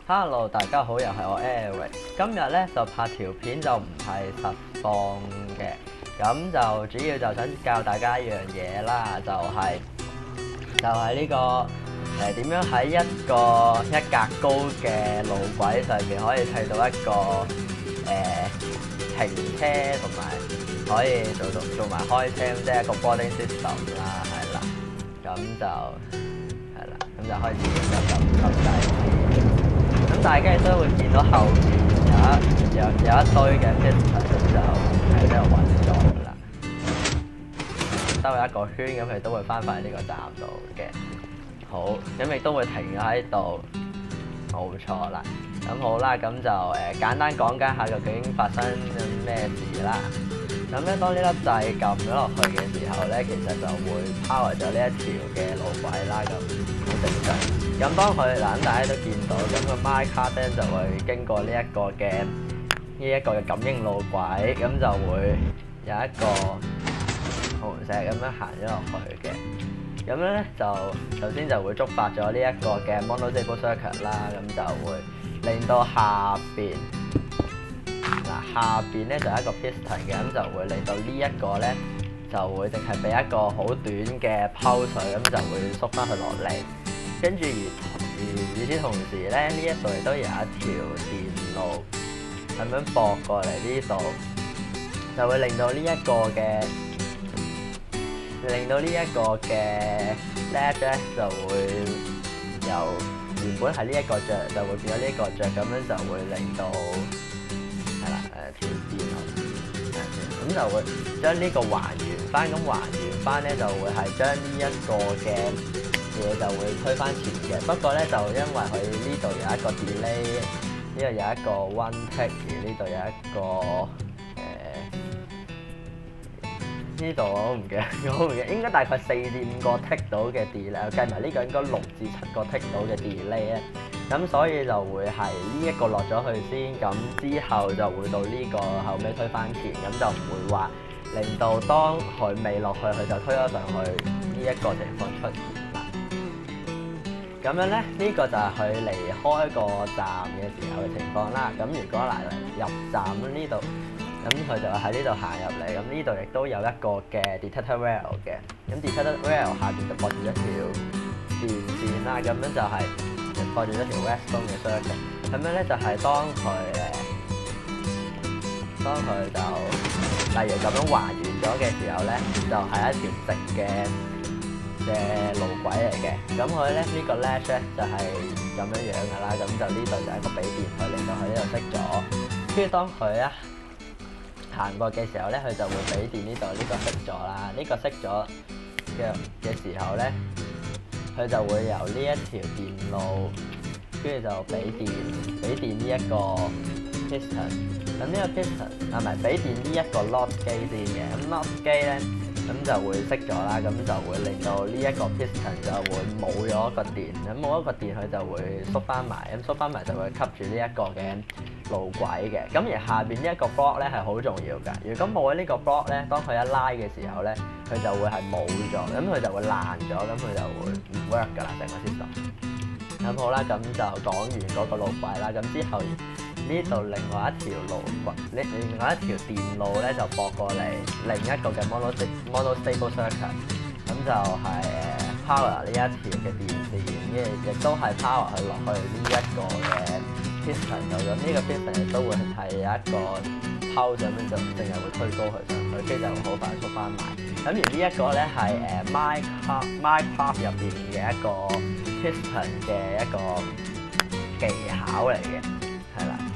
Hello，大家好，又係我 Eric。今日咧就拍條片就唔係實況嘅，咁就主要就想教大家一樣嘢啦，就係呢個點樣喺一格高嘅路軌上邊可以砌到一個停車同埋可以做埋開車，即係一個 boarding system 啦，係啦，咁就開始撳掣。咁大家亦都會見到後面有一堆嘅 piston 就喺度運作啦，兜一個圈咁佢都會翻返嚟呢個站度嘅。好，咁亦都會停咗喺度，冇錯啦。咁好啦，咁就簡單講解下究竟發生咩事啦。咁咧，當呢粒掣撳咗落去嘅時候咧，其實就會 power 咗呢一條嘅路軌啦，咁好正常。咁當佢大家都見到，咁個 my car 咧就會經過呢一個嘅感應路軌，咁就會有一個紅石咁樣行咗落去嘅。咁樣咧就首先就會觸發咗呢一個嘅 monostable circuit 啦，咁就會令到下邊咧就係一個 piston 嘅，咁就會令到呢一個咧就會淨係俾一個好短嘅 pulse，咁就會縮翻佢落嚟。跟住與此同時咧，呢一度亦都有一條電路咁樣駁過嚟呢度，就會令到呢一個嘅 latch 咧就會由原本係呢一個著就會變咗呢一個著，咁樣就會令到條電路咁就會將呢個還原翻，咁還原翻咧就會係將呢一個嘅嘢就會推翻前嘅。不過咧就因為佢呢度有一個 delay， 呢度有一個 one tick， 而呢度有一個呢度我唔記得，應該大概4至5個 tick 到嘅 delay， 計埋呢個應該6至7個 tick 到嘅 delay 咧。咁所以就會係呢一個落咗去先，咁之後就會到呢個後尾推翻前，咁就唔會話令到當佢未落去，佢就推咗上去呢一個情況出現啦。咁樣咧，呢個就係佢離開個站嘅時候嘅情況啦。咁如果入站呢度，咁佢就喺呢度行入嚟，咁呢度亦都有一個嘅 detector rail 嘅。咁 detector rail 下邊就駁住一條電線啦，咁樣就係駁住一條 redstone 嘅 circuit。咁樣咧就係當佢就例如咁樣還原咗嘅時候咧，就係一條直嘅路軌嚟嘅。咁佢咧呢個 latch 咧就係咁樣㗎啦。咁就呢度就係一個俾電佢，令到佢呢度熄咗。跟住當佢行過嘅時候咧，佢就會俾電呢度呢個熄咗啦。呢個熄咗嘅時候咧，佢就會由呢一條電路，跟住就俾電呢一個 piston。咁呢個 piston 係咪俾電呢一個 lock 機先嘅？咁 lock 機咧，咁就會熄咗啦。咁就會令到呢一個 piston 就會冇咗個電。咁冇咗個電，佢就會縮翻埋。咁縮翻埋就會吸住呢一個嘅路軌嘅。咁而下邊呢一個 block 咧係好重要㗎。如果冇咗呢個 block 咧，當佢一拉嘅時候咧，佢就會係冇咗，咁佢就會爛咗，咁佢就會唔 work 㗎啦，成個 system。咁好啦，咁就講完嗰個路軌啦。咁之後呢度另外一條路軌，另外一條電路咧就駁過嚟另一個嘅 monostable circuit， 咁就係power 呢一條嘅電線，亦都係 power 佢落去呢一個嘅 piston 度。咁呢個 piston 亦都會係有一個 pulse 咁樣就淨係會推高佢上去，跟住就會好快縮翻埋。咁而呢一個咧係my car 入邊嘅一個 piston 嘅一個技巧嚟嘅，係啦。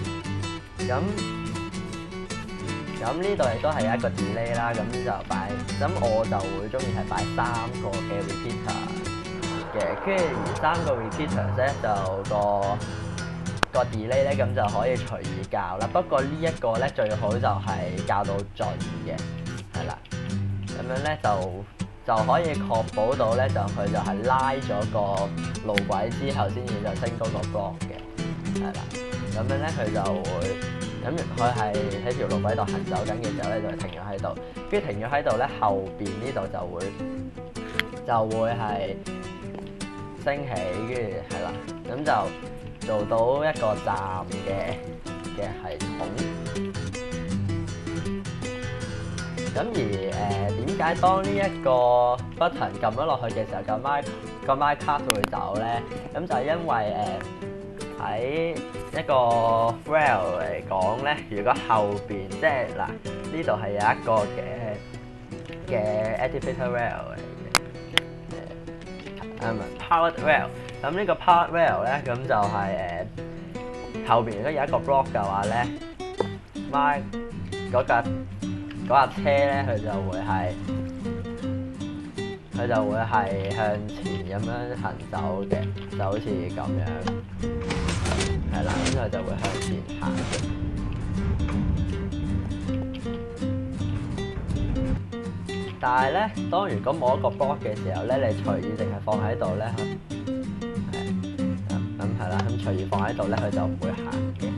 咁呢度亦都係有一個 delay 啦，咁我就會中意係擺3個嘅 repeater 嘅，跟住而3個 repeater 咧就個 delay 咧咁就可以隨意校啦。不過呢一個咧最好就係校到盡嘅，係啦。咁樣咧就可以確保到咧佢就係拉咗個路軌之後先至就升高個 block 嘅，係啦。咁樣咧佢就會，咁佢係喺條路軌度行走緊嘅時候咧就停咗喺度，跟住停咗喺度咧後邊呢度就會係升起，跟住係啦，咁就做到一個站嘅系統。咁而點解當呢一個 button 撳咗落去嘅時候，個 minecart 會走咧？咁就係因為喺一個 rail 嚟講咧，如果後邊即係嗱呢度係有一個嘅 activator rail 嚟嘅，powered rail。咁呢個 powered rail 咧，咁就係後邊如果有一個 block 嘅話咧嗰架車咧，佢就會係向前咁樣行走嘅，就好似咁樣，係啦，咁佢就會向前行嘅。但係咧，當如果冇一個 block 嘅時候咧，你隨意淨係放喺度咧，係啦，咁隨意放喺度咧，佢就唔會行嘅。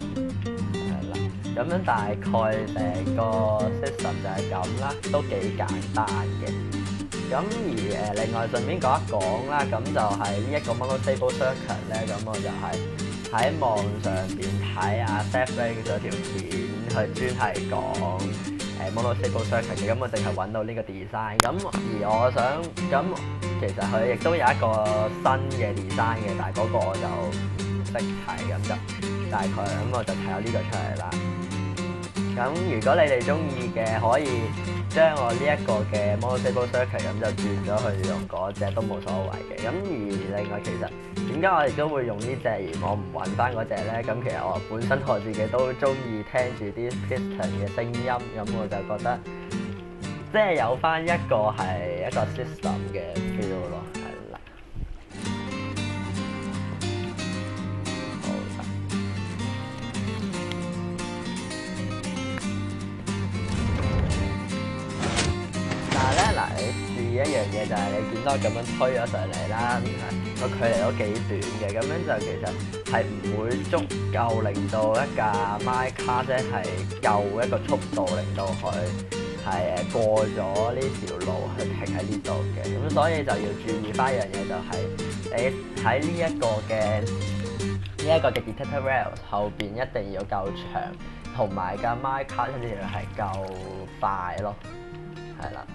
咁樣大概成個 system 就係咁啦，都幾簡單嘅。咁而另外順便講一講啦，咁就係呢一個 monostable circuit 咧，咁我就係喺網上邊睇阿 Seth Lake 嗰條片，佢專係講monostable circuit 嘅，咁我淨係揾到呢個 design。咁而我想，咁其實佢亦都有一個新嘅 design 嘅，但係嗰個我就唔識睇，咁就大概咁我就睇咗呢個出嚟啦。咁如果你哋中意嘅，可以將我呢一個嘅 monostable circuit 咁就轉咗去用嗰隻都冇所謂嘅。咁而另外其實點解我哋都會用呢隻而我唔揾翻嗰隻咧？咁其實我本身我自己都中意聽住啲 piston 嘅聲音，咁我就覺得即係有翻一個係一個 system 嘅 feel 咯。一樣嘢就係你見到咁樣推咗上嚟啦，個距離都幾短嘅，咁樣就其實係唔會足夠令到一架 minecart 咧係夠一個速度，令到佢係過咗呢條路去停喺呢度嘅。咁所以就要注意翻一樣嘢，就係你喺呢一個嘅 detector rails 後邊一定要夠長，同埋架 minecart 一定要係夠快咯，係啦。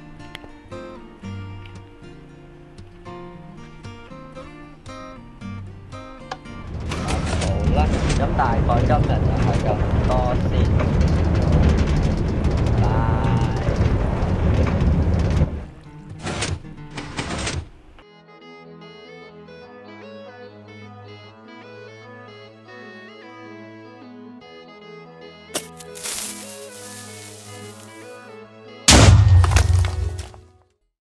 咁大概今日就係咁多先。